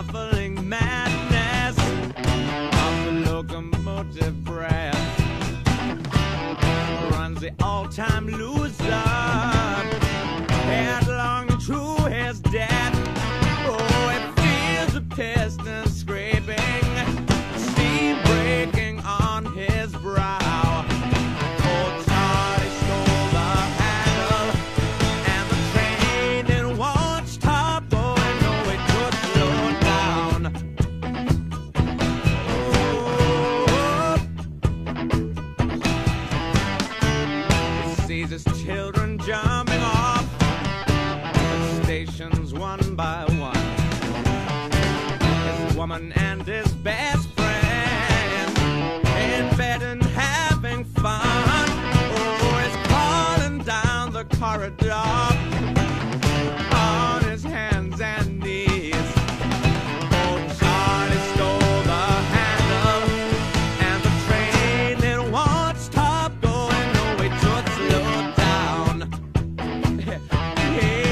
shuffling madness of the locomotive breath runs the all-time loser headlong to his death. Oh, it feels the piston scraping, steam breaking on his brow. Old Charlie stole the handle, and the train it won't stop going. No, it could slow down. Oh, he sees his children jumping off the stations one by one. His woman and his best friend in bed and having fun. Oh, he's crawling down the corridor on his hands and knees. Oh, Charlie stole the handle, and the train it won't stop going. No, it should slow down. Yeah.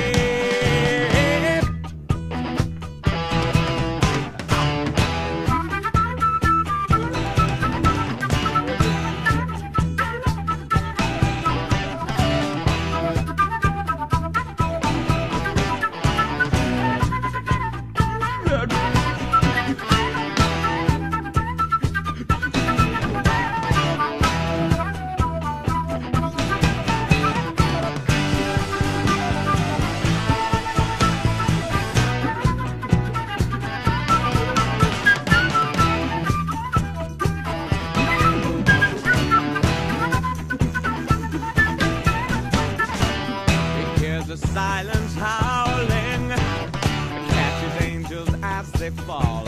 The silence howling catches angels as they fall.